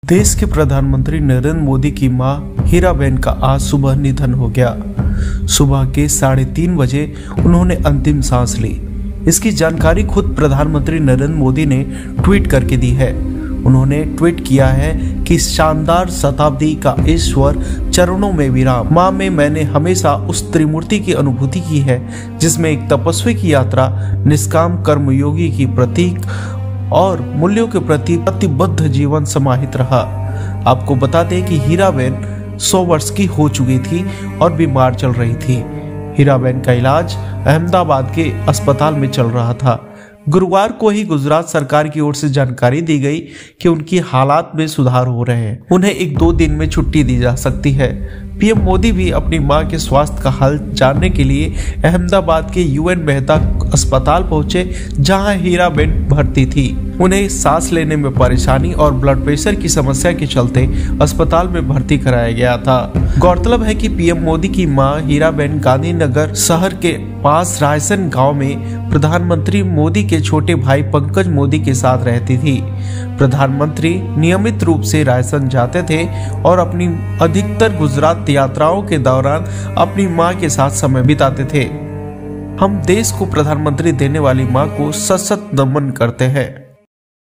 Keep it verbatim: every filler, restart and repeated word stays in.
देश के प्रधानमंत्री नरेंद्र मोदी की मां हीराबेन का आज सुबह निधन हो गया। सुबह के साढ़े तीन बजे उन्होंने अंतिम सांस ली। इसकी जानकारी खुद प्रधानमंत्री नरेंद्र मोदी ने ट्वीट करके दी है। उन्होंने ट्वीट किया है कि शानदार शताब्दी का ईश्वर चरणों में विराम। माँ में मैंने हमेशा उस त्रिमूर्ति की अनुभूति की है जिसमें एक तपस्वी की यात्रा, निष्काम कर्मयोगी की प्रतीक और मूल्यों के प्रति प्रतिबद्ध जीवन समाहित रहा। आपको बता दें कि हीराबेन सौ वर्ष की हो चुकी थी और बीमार चल रही थी। हीराबेन का इलाज अहमदाबाद के अस्पताल में चल रहा था। गुरुवार को ही गुजरात सरकार की ओर से जानकारी दी गई कि उनकी हालात में सुधार हो रहे हैं। उन्हें एक दो दिन में छुट्टी दी जा सकती है। पीएम मोदी भी अपनी मां के स्वास्थ्य का हाल जानने के लिए अहमदाबाद के यूएन मेहता अस्पताल पहुंचे, जहां हीराबेन भर्ती थी। उन्हें सांस लेने में परेशानी और ब्लड प्रेशर की समस्या के चलते अस्पताल में भर्ती कराया गया था। गौरतलब है कि पीएम मोदी की मां हीराबेन गांधीनगर शहर के पास रायसन गांव में प्रधानमंत्री मोदी के छोटे भाई पंकज मोदी के साथ रहती थी। प्रधानमंत्री नियमित रूप से रायसन जाते थे और अपनी अधिकतर गुजरात यात्राओं के दौरान अपनी मां के साथ समय बिताते थे। हम देश को प्रधानमंत्री देने वाली मां को सशक्त नमन करते हैं।